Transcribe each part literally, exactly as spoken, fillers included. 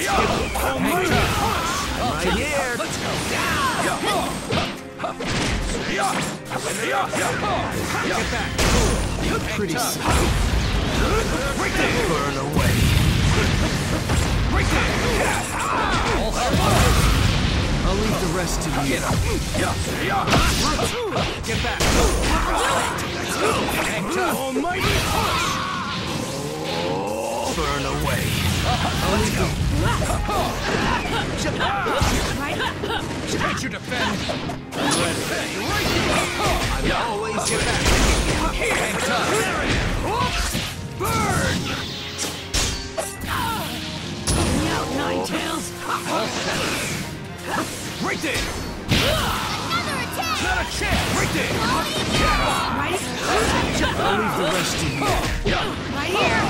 Let's get hang tough. Right here. Let's go. Get back. Pretty simple. Right there. Burn away. Right there. I'll leave the rest to you. Get back. Hang tough. Almighty push. Burn away. I'll leave the... Can't you defend? I'm ready. I'm always get back. Hang tough. Burn! Get out, Nine Tails. All set. Right there. Another attack. Not a chance. Right there. Right. I'll leave the rest to you. Right here.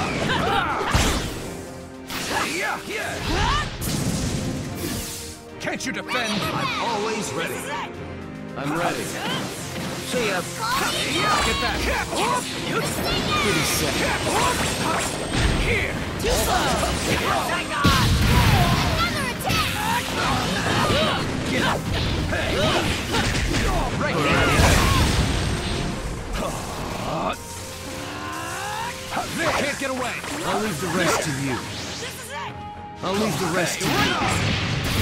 Yeah, yeah. Can't you defend? I'm always ready. I'm ready. See ya. Get back. Pretty set. Here. Too slow. Another attack. Get up. Hey. Right there. They can't get away. I'll leave the rest to you. This is it. I'll leave the rest to you.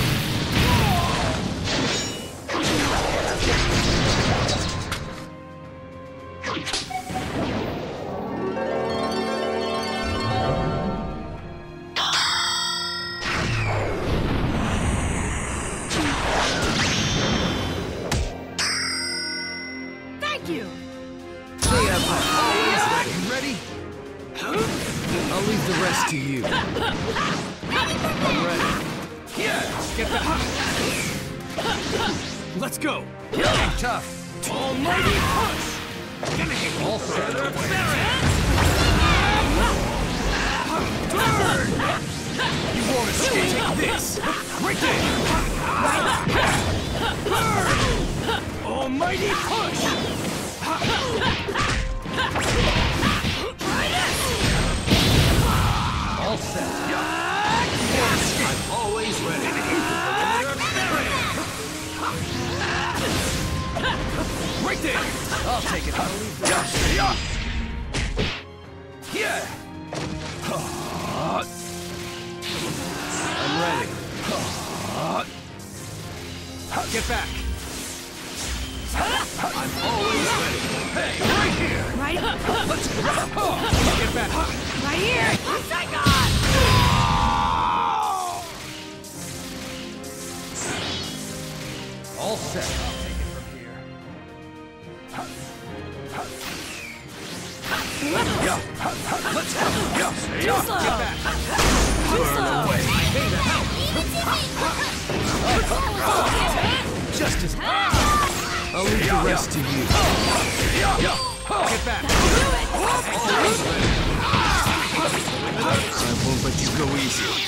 Thank you. See ya. Always ready. You ready? I'll leave the rest to you. I'm ready. Yeah, get back. Let's go. Hang tough. Almighty push. Gonna hit all set. Burn! You won't escape. Take this. Right there. Burn! Almighty push. All set. I'm always ready. Right there. I'll take it. I'll leave the yeah. Yeah. I'm ready. Get back. I'm always ready. Hey, right here. Right. Let's go. Get back. Right here. Thank God. All set. I'll take it from here. Yeah. Let's go. Yeah. Too slow. Get back. Too slow. Away. Hey, the help. Just as... I'll leave the rest to you. Get back. I won't let you go easy.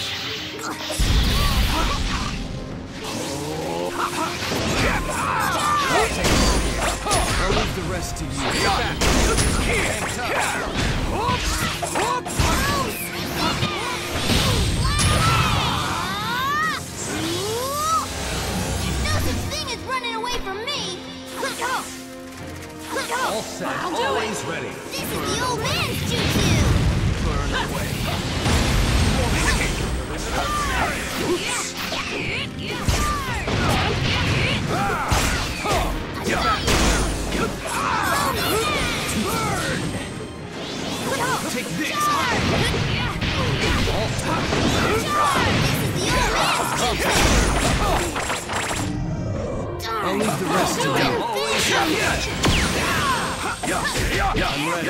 I'll leave the rest to you. Get back. No such thing as running away from me. Let go. Let go. All set. I'll do Always it. ready. This is the old man's jutsu. Burn away. Get back. Burn. Take this. All set. I'll leave the rest to you. Always ready. I'm ready.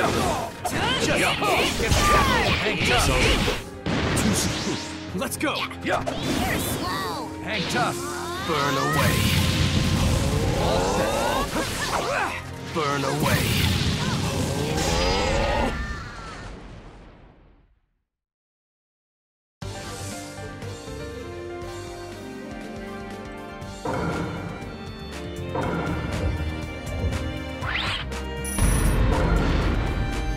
Hang tough. Too soon. Let's go. You're slow. Hang tough. Burn away. All set. Burn away.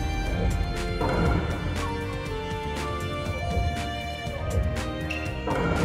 You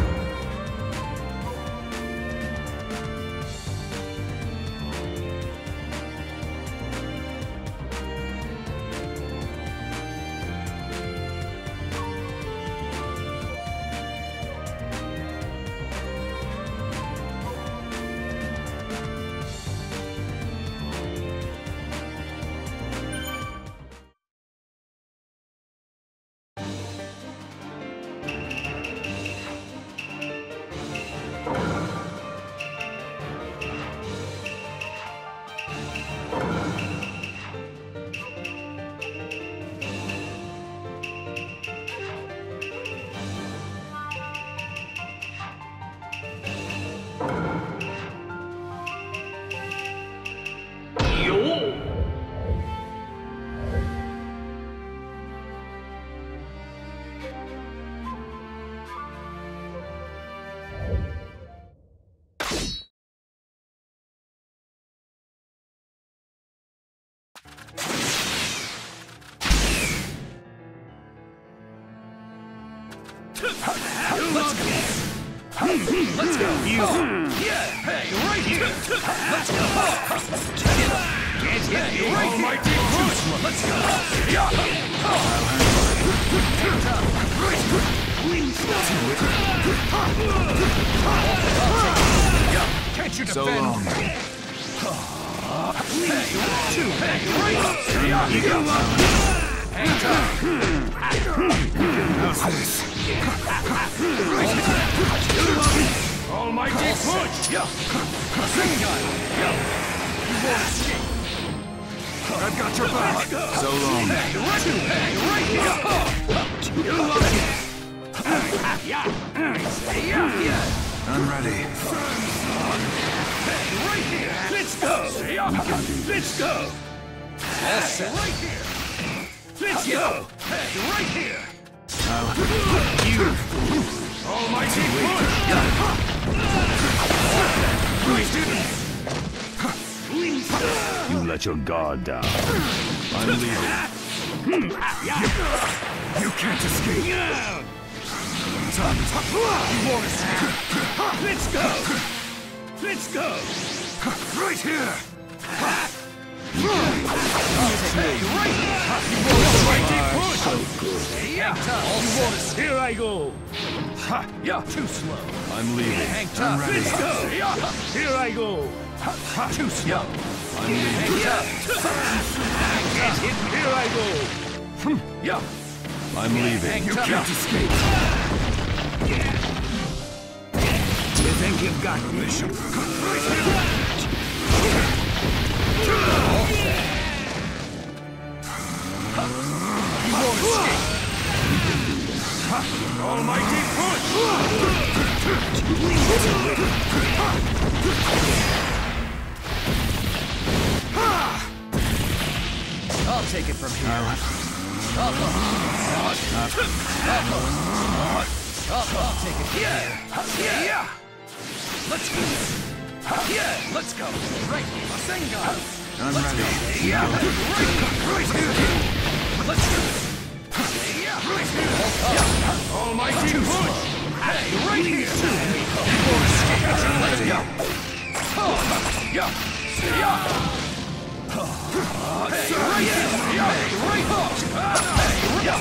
Let's go. Let's go. You. Yeah. Hey, right here. Let's go. Get it. Get it. Hey, right here. Almighty push. Let's go. Yeah. Hands up. Yeah. Can't you defend? So long. Hey, two. Hey, right up. Yeah. You go up. Hands up. How's this? Almighty push! Yeah! Sing gun! Yeah! You won't escape! I've got your back! So long. Hey, right here! Hey, right here! You love it! Yeah! Yeah! Yeah! I'm ready. Hey, right here! Let's go! Let's go! All set! Right here! Let's go! Hey, right here! I'll... You! Almighty push! You let your guard down. I'm leaving. You can't escape. You won't escape! Let's go! Let's go! Right here! Hey, right here! You won't escape! Push! So good. Yeah, you won't escape! Here I go! Ha! Yeah, too slow! I'm leaving. Hang tough! I'm ready. Let's go! Yeah. Here I go! Ha! Too slow! I'm leaving. Hang tough! Hang tough! Here I go! Yeah! I'm leaving. Hang You tough! can't escape. You think you've got me? You won't escape! Almighty push! I'll take it from here. I'll, I'll, I'll take it from here. Yeah! Yeah! Let's go! Yeah! Let's go! Right! Sengun! I'm Let's ready. go! Yeah! Right! Right here! Let's go! Yeah! Right here! Yeah! Almighty push! Hey! Right here! You won't escape! Let's go! Yeah! Yeah! Hey! Right here! Yeah! Right hook! Hey!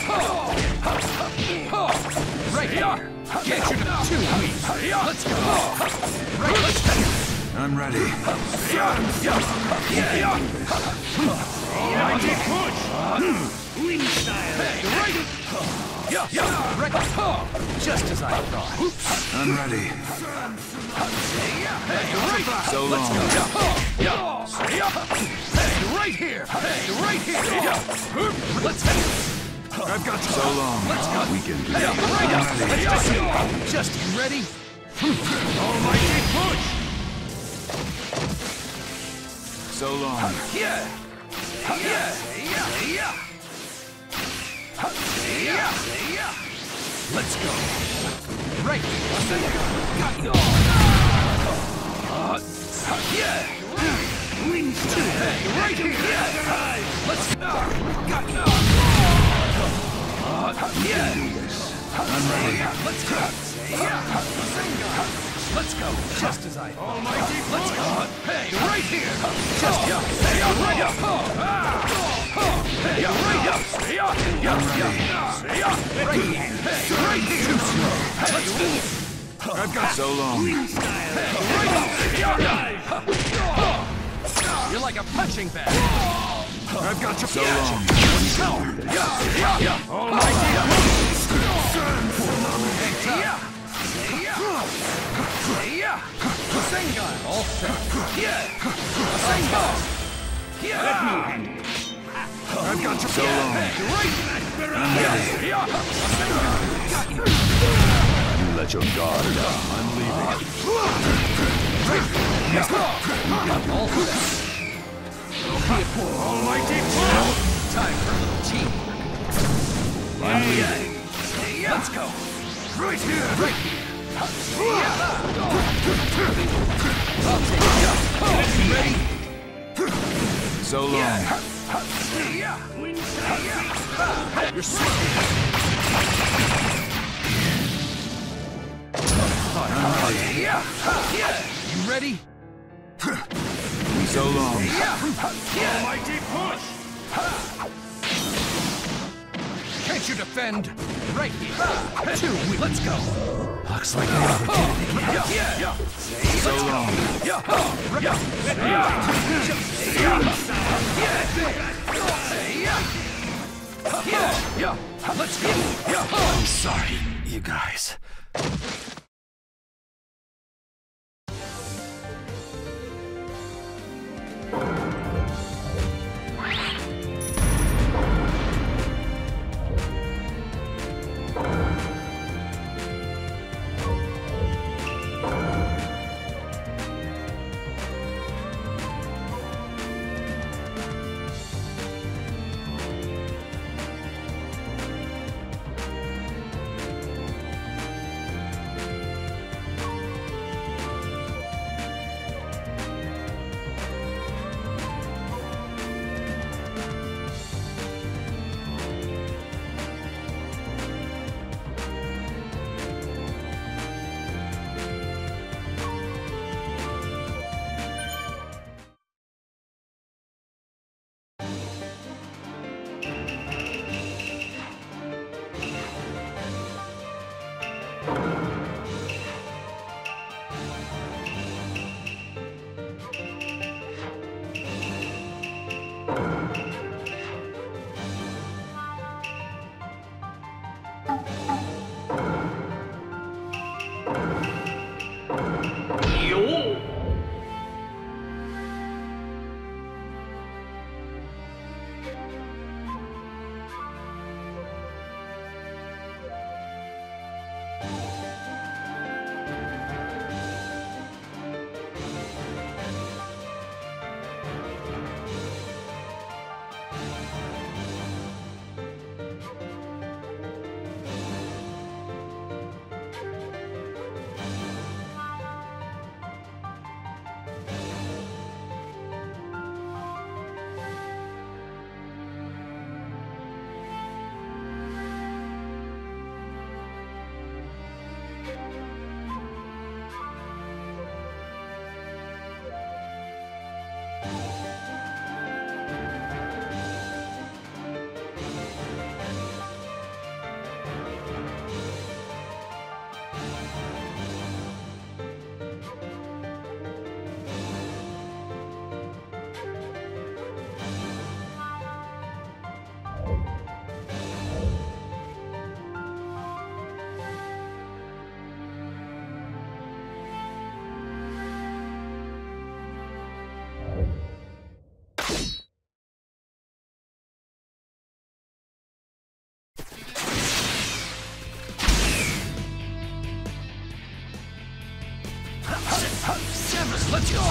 Yeah! Right here! Get you to two weeks! Let's go! Right! Let's go! I'm ready. Yeah! Yeah! Yeah! Almighty push! Wing style! Hey! Right! Yeah! Yeah! Right! Just as I thought! I'm ready. Hey! Right! So Let's long. go! Yeah! Yeah! Hey! Right here! Hey! Right here! Yeah! Let's go! I've got you. So long. Let's go! We can do Hey! it. Right! I'm ready. Let's go! Just you ready? Almighty push! So long. Yeah! Yeah! Yeah! Yeah! Yeah! Yeah! Let's go! Right! Got you! Yeah! Wings two! Hey! Right here! Yeah! Let's go! Got you! Yeah! I'm ready. Let's go! Yeah! Let's go! Just as I thought. Almighty Let's go! Hey! Right here! Just yeah! Hey! Right up! Hey! Right up! Yeah! Yeah! Yeah! Right here! Hey! Right here! Too slow! Let's go! I've got so long. Hey! Right up! Yeah! You're like a punching bag! I've got you. So long. Yeah! Yeah! Yeah! Almighty! Yeah! Yeah! Sengun! All set! Yeah! Sengun! Yeah! Let me handle it! I've got you. So long. Hey! Right! I'm ready. Yeah! Sengun! Got you! You let your guard down. I'm leaving. Yeah! All set! Almighty pull! Time for a little teamwork. I'm leaving. Let's go! Right here! Right here! I'll take it. Ready? So long. You're slow. You ready? So long. Almighty push! Can't you defend? Right here. Two, let's go. Looks like an opportunity. So long. Let's go. I'm sorry, you guys. Let's go!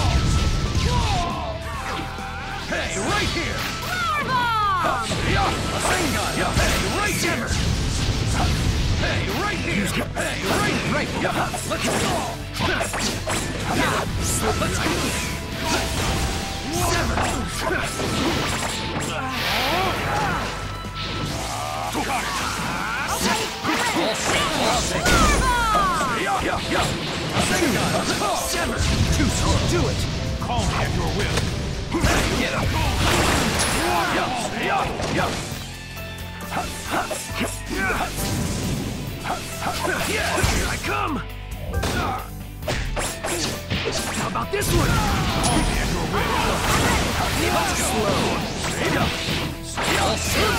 Hey, right here! Fireball! Rasengan! Hey, right here! Hey, right here! Hey, right, right here! Let's go! Let's go! Yeah, yeah, yeah! Sever! Too slow! Do it! Call me at your will! Get up! Yeah, yeah, yeah! Here I come! How about this one? Call me at your will! Let's go! Slow! Yeah!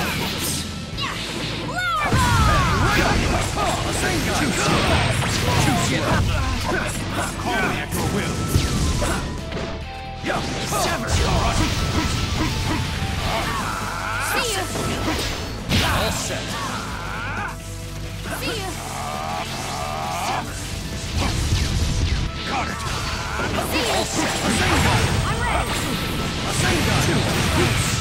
Too slow! Too slow! Call me at your will! Yeah! Sever! See ya! All set! See ya! Got it! See ya! All set! Rasengan! I'm ready! Rasengan! Two!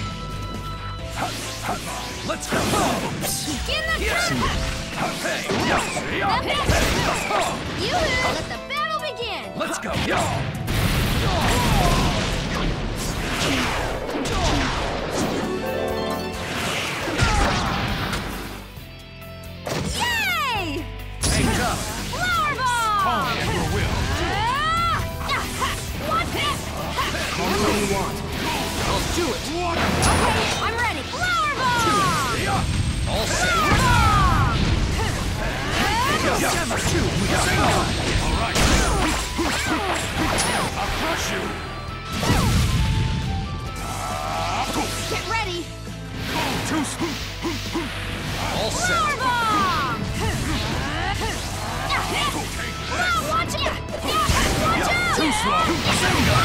Let's go! Begin the Yes! turn! Hey! Yeah! Yeah! Hey! You let the battle begin! Let's go! Yeah! Call me at your will. What's this? Call me when you want. I'll do it. Okay, I'm ready. Flower bomb! All set. Flower bomb! Sever two. Rasengan. All right. I'll crush you. Get ready. Two. All set. Flower bomb! Oh, watch it! Watch out! Too slow. Rasengan.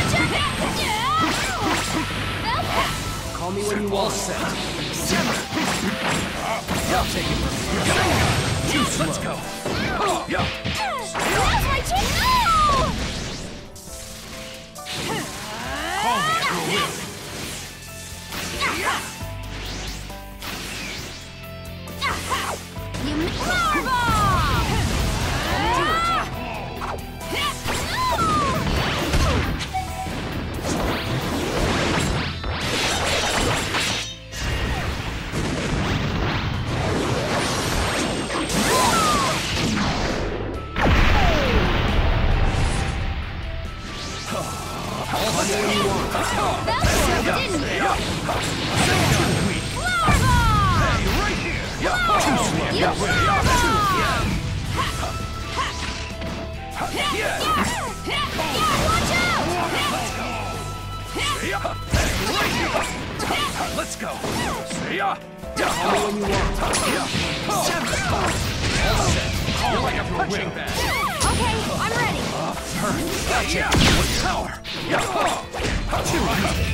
Call me when you All want. set. Sever. I'll take it from here. Rasengan. Too slow. Let's go. Yeah. That's my chance! No! Call me at your will. You mi- Flower bomb! That worked, didn't it? Flower bomb! Right here. You flower bomb! Watch out! Let's go. See ya. Call me when you want. Seven. All set. You're like a punching bag. Okay, I'm ready. Gotcha. With power. Two.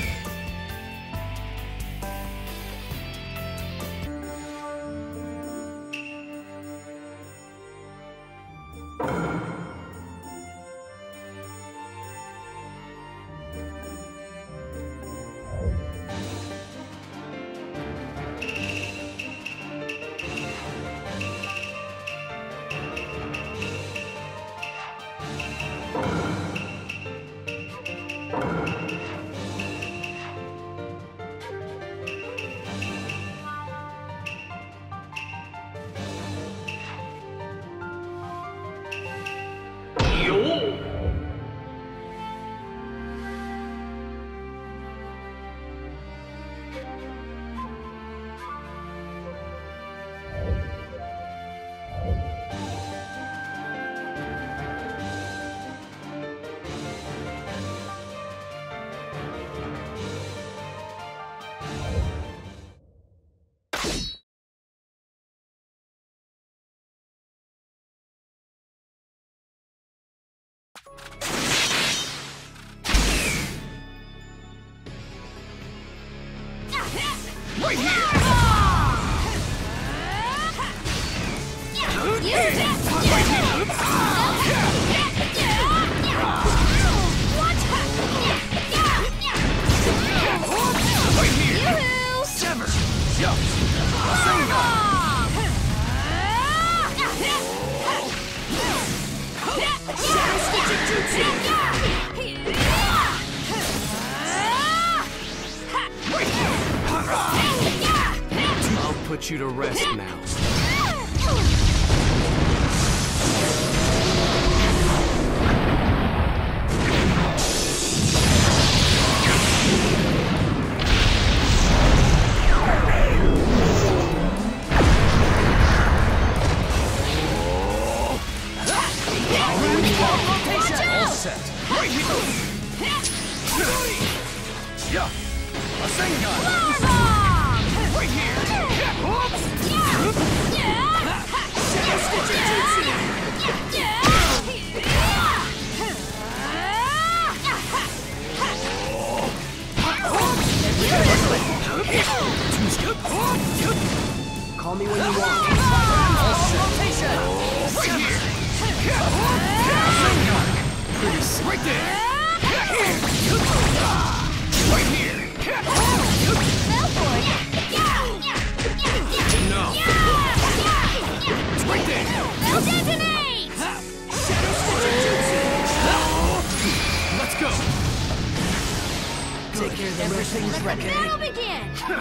Right here. Right here. Sever. Yeah. I'll put you to rest now. All set. Right here. Yeah. Rasengan. Right here. Call me when you want. All set. Right here. Rasengan. Pretty sick. Right there. Right here. No. Right there. Detonate! Let's go. Take care of everything's Let the ready. battle begin!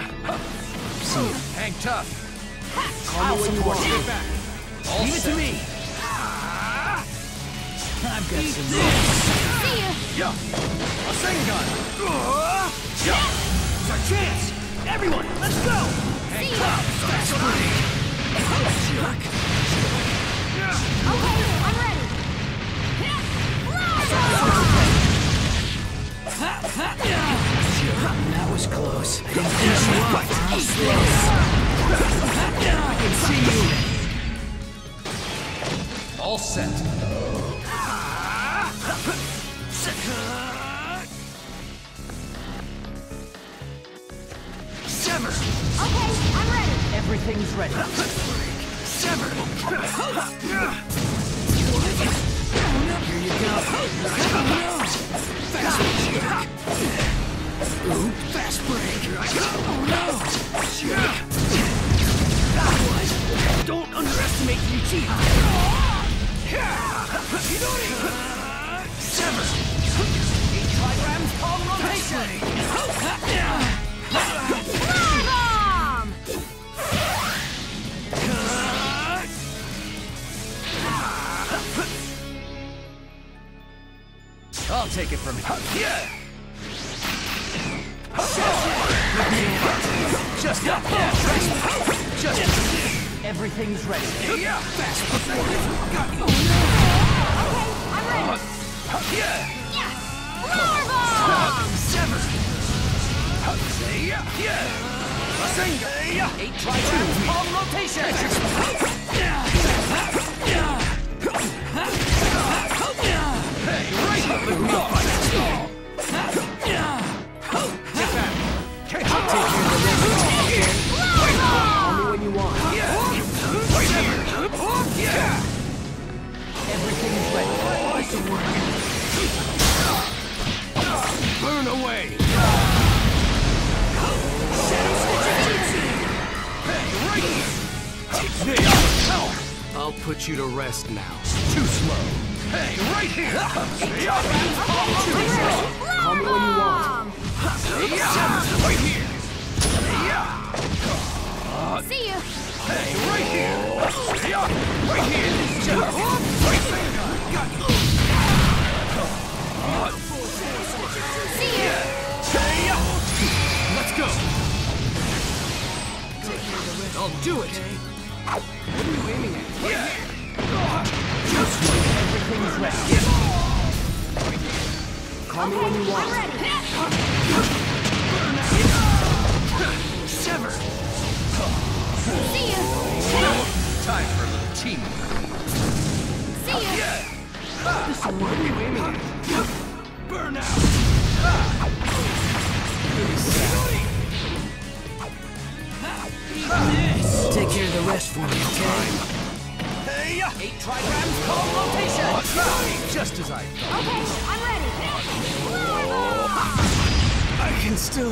Hang tough. Call me when you want. All Leave it set. to me. I've got some See ya. Yeah! Rasengan! Yeah! It's our chance! Everyone, let's go! See Hey, ya. fast break! Okay, I'm ready. That was close. I didn't finish you off. I can see you. All set. Sever! Okay, I'm ready. Everything's ready. Sever! Here you go. Fast break. Ooh, fast break. Oh no! Don't underestimate Yuji. Sever! Eight trigrams, palm rotation. Bomb! I'll take it from here. Yeah! Just yeah, just Everything's ready. yeah, fast before Okay, I'm ready. yeah, Yeah. Roar bomb! sever, yeah, yeah, Rasengan, yeah, Eight trigrams, palm rotation. hey, right up with me, Call me when you want. yeah, right here, yeah, Everything's ready. burn away, hey, right here, take me, I'll put you to rest now. too slow, hey, right here, Call me when you want. yeah, right here, yeah. See you. Hey, right here! Yeah, right here! Just right there! Got you! See you. Hey, let's go! I'll do it. What are you aiming at? Yeah! Just Everything's ready. Call me when you I'm want. ready. sever! See you. Time for a little teamwork. See you. Yeah! Listen, what are you aiming at? Burn out! Take care of the rest for me, okay? Hey! Eight trigrams, palm rotation. Just as I thought. Okay, I'm ready. Roar bomb! I can still...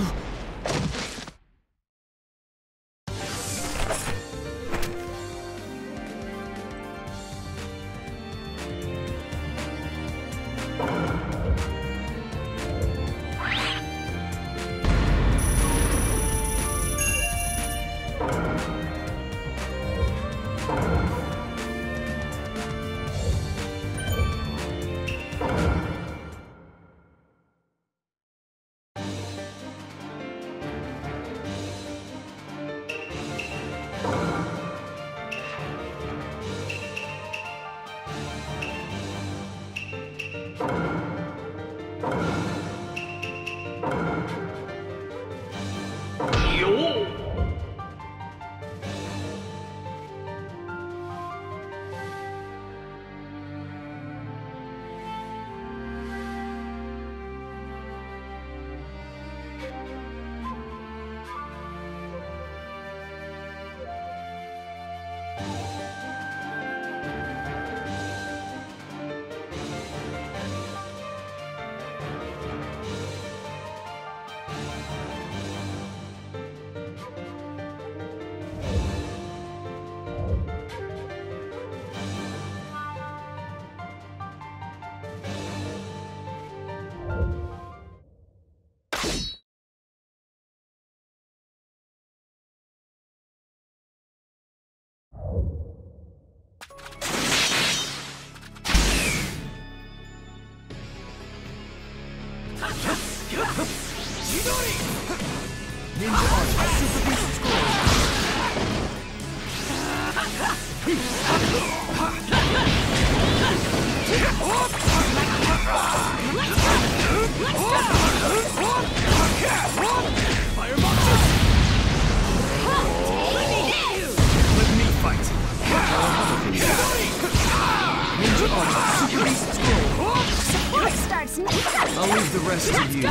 the rest to you.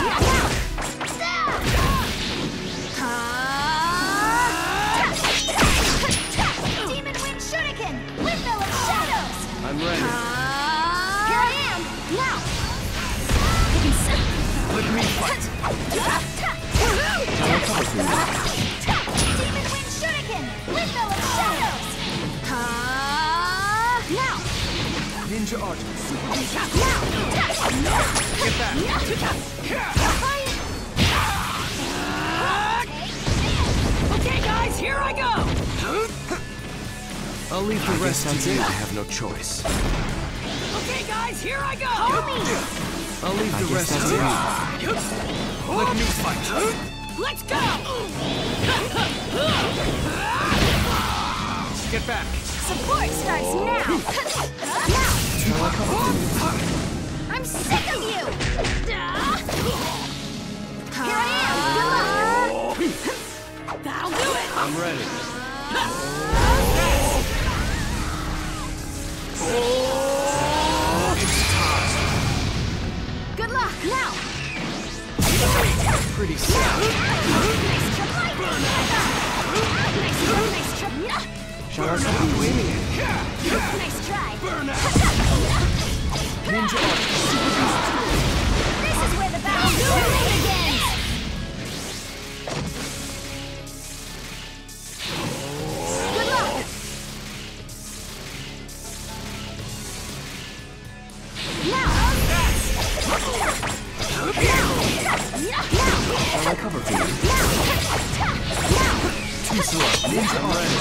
Demon Wind Shuriken! Windmill of Shadows! I'm ready. Here I am! Now! Let me fight. Demon Wind Shuriken! Windmill of Shadows! Now! Ninja Archer. Now! Get back. Okay, guys, here I go! I'll leave the rest to you. I have no choice. Okay, guys, here I go! I'll leave the rest to you. Let me fight. Let's go! Get back. Support starts now! Now! I'm sick of you! Here I am! Good luck! That'll do it! I'm ready. Good luck! Now! Pretty sad. Nice try! Nice try! Nice try! Shall I stop waving it? Nice try! Ninja Archer. This is where the battle really begins! Good luck! Now! Now! Shall I cover for you? Now! Too slow. Ninja Archer.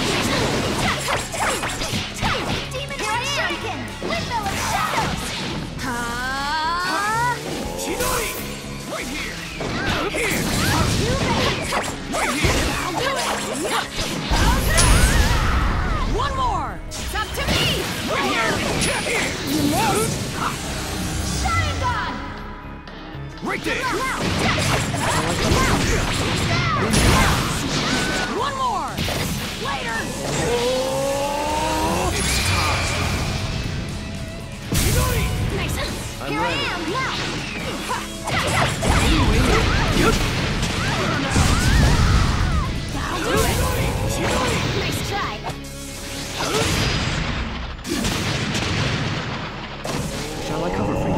Demon Wind Shuriken! Windmill of Shadows! Chidori! Right here. Here. You made it! Right here. I'll do it! One more! It's up to me! Right here. Here. You missed! Sharingan! Right there. Now! One more! Later! Oh, it's time. Chidori! Nice! I'm Here ready. I am! Now! That'll do it! Nice try! Shall I cover for you?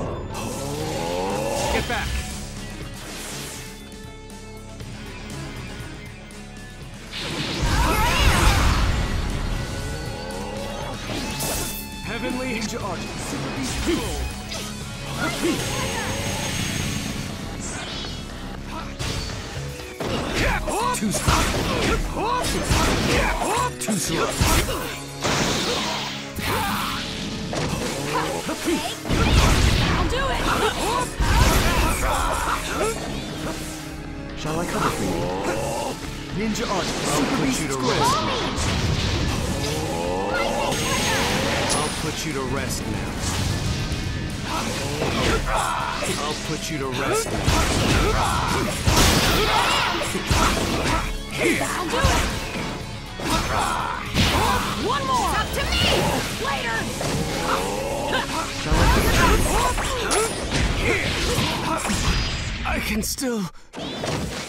Get back. Heavenly Ninja Archer. Super Beast Roll. Too slow. Too slow. I'll do it! Shall I cover for you? Ninja Archer. I'll put you to rest. I'll put you to rest now. I'll put you to rest now. That'll do it! One more! Up to me! Later! Shall I cover for you? I can still